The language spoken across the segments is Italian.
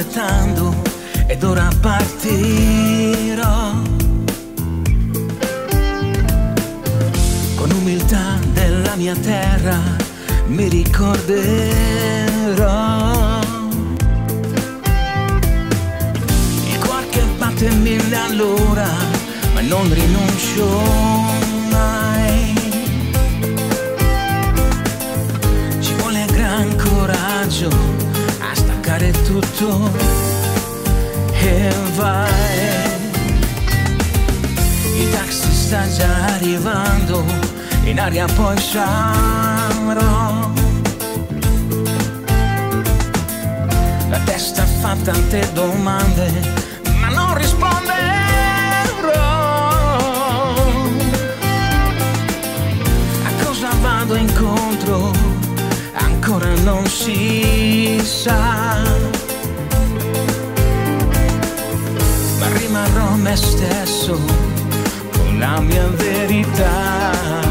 aspettando ed ora partirò. Con umiltà della mia terra mi ricorderò. Il cuore che batte 1000 all'ora, ma non rinuncio mai. Ci vuole gran coraggio a staccare tutto e vai. Il taxi sta già arrivando, in aria poi sarò. La testa fa tante domande, ma non risponderò. A cosa vado incontro ancora non si sa, ma rimarrò me stesso con la mia verità.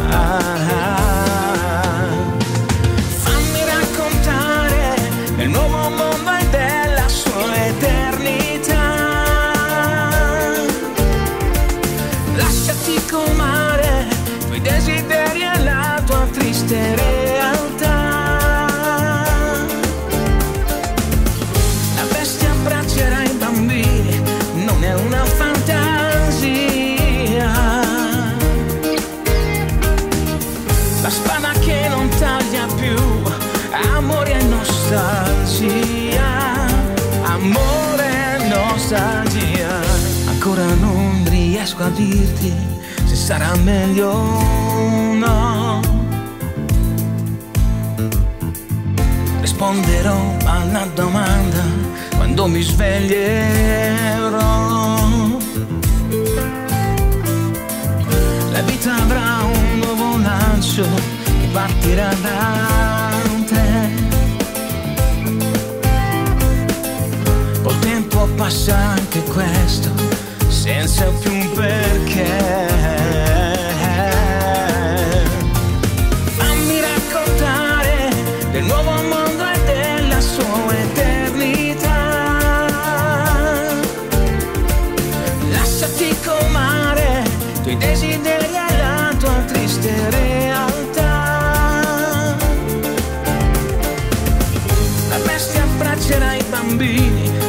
Fammi raccontare del nuovo mondo e della sua eternità. Lasciati colmare i tuoi desideri e la tua triste realtà. La bestia abbraccerà i bambini, non è una fantasia. La spada che non taglia più, amore e nostalgia, amore e nostalgia. Ancora non riesco a dirti se sarà meglio o no. Risponderò alla domanda quando mi sveglierò. La vita avrà un nuovo lancio che partirà da te. Col tempo passa anche questo, senza più un perché. Fammi raccontare del nuovo mondo e della sua eternità. Lasciati colmare i tuoi desideri e la tua triste realtà. La bestia abbraccerà i bambini,